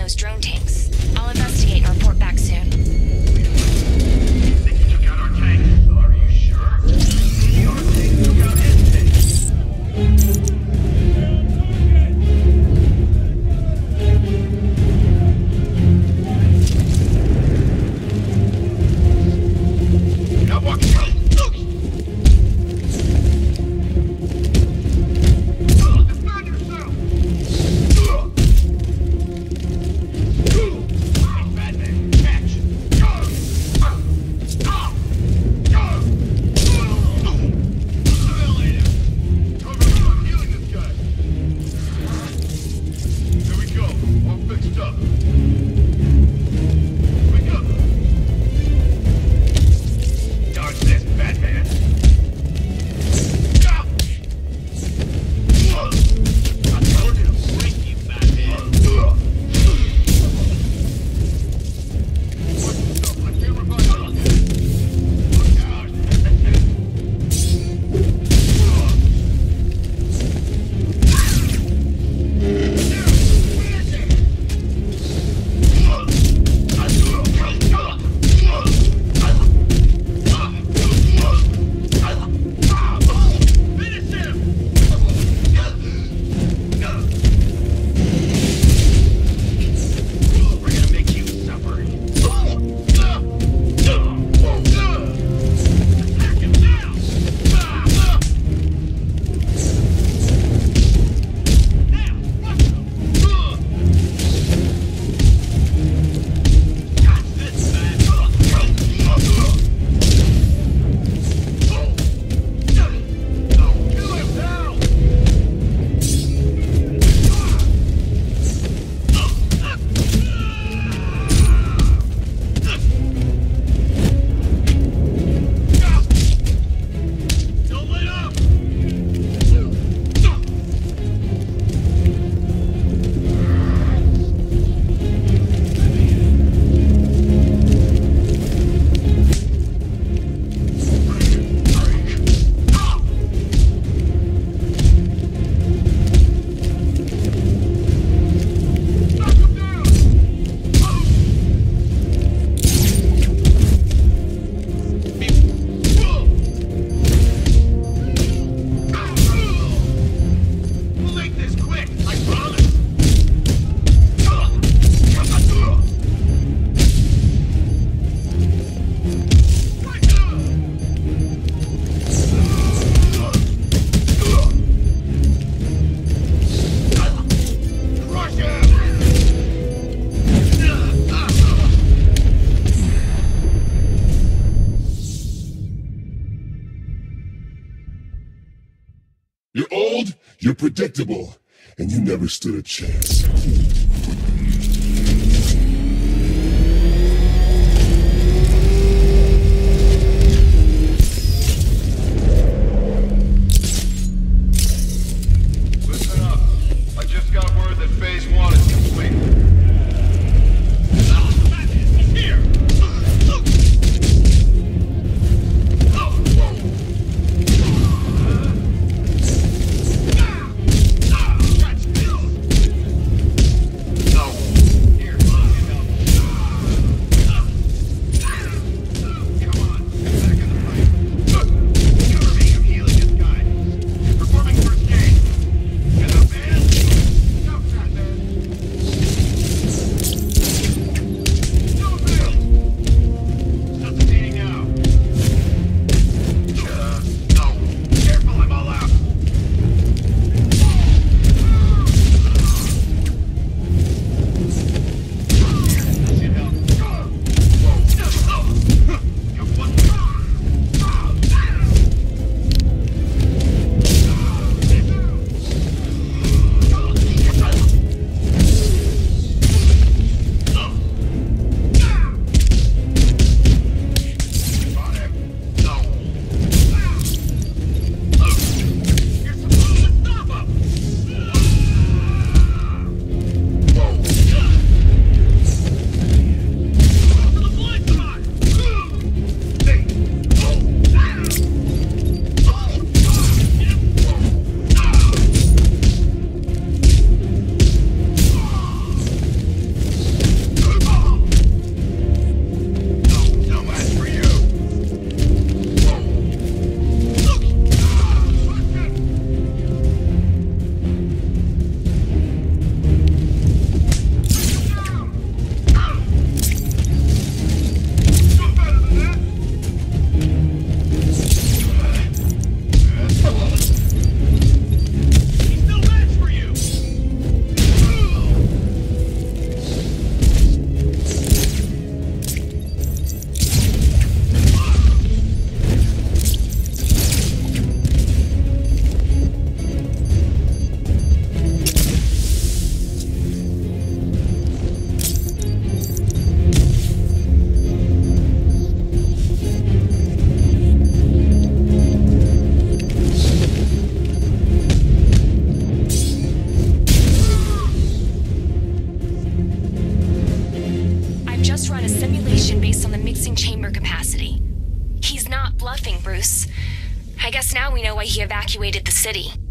those drone tanks. I'll investigate and report back soon. Think he took out our tanks? Are you sure? Maybe our tanks took out his tanks. Now walk out. Defend yourself! Batman, catch! Civilian! I'm healing this guy. Here we go. All fixed up. Wake up! Dodge this, Batman! I told you to break you, Batman! Watch yourself, I can't revive you. Look out! Finish him! We're gonna make you suffer. Attack him now! Now, watch him! Catch this, man! Kill him now! Don't let up! Knock him down! We'll make this quick, I promise. Crush him! You're old, you're predictable, and you never stood a chance. Listen up. I just got word that phase 1 is complete. Batman, he's here! Catch this! just run a simulation based on the mixing chamber capacity. He's not bluffing, Bruce. I guess now we know why he evacuated the city.